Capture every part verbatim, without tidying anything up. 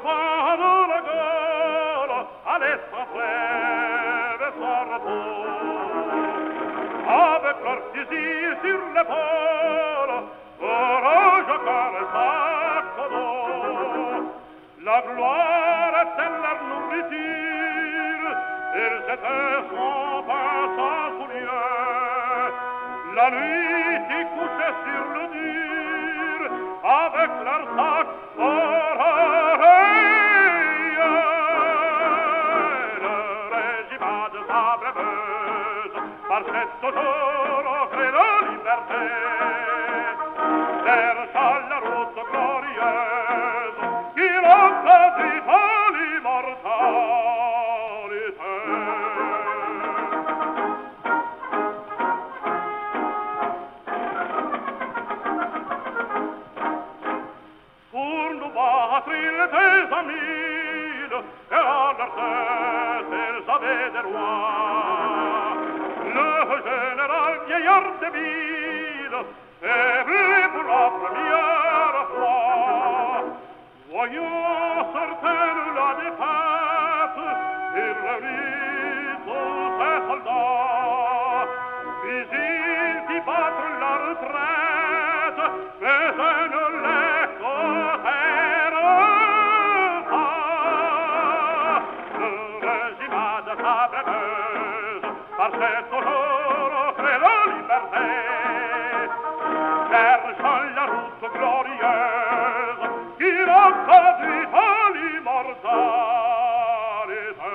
bas de la gueule, à l'espace brève sans repos. Avec leur fusil sur l'épaule, courage car sac au dos. La gloire était leur nourriture, ils étaient sans pain, sans souliers. La nuit ils couchaient sur le dur, avec leur sac oreille. Le régiment de Sabreveuse marchait toujours au gré de liberté, cherchant la route glorieuse qui l'ont conduite à l'immortalité. Pour nous battre, ils étaient à mille, et à leur tête, ils avaient des rois. Le général vieillard de ville, faible pour la première fois. Voyant certaines la défaite, il réunit tous ses soldats. Puis il fit battre la retraite, mais un ne les causèrent pas. Le régiment de Sabreveuse marchait toujours au gré de liberté, cherchant la route glorieuse qui l'ont conduite à l'immortalité.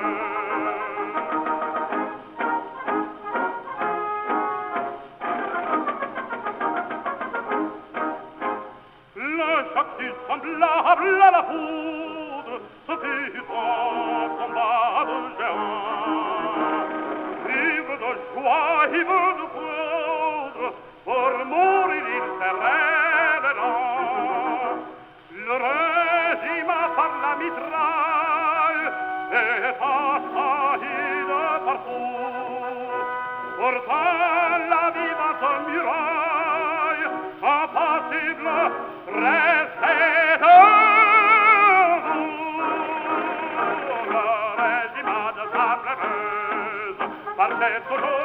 Le choc fut semblable à la foudre, ce fut un combat de géants. Ivre de joie, ivre de poudre, pour mourir il serrait les dents. Le régiment par la mitraille est assailli de partout. Pourtant la vivante muraille, impassible, restait debout. Le régiment de Sabreveuse marchait toujours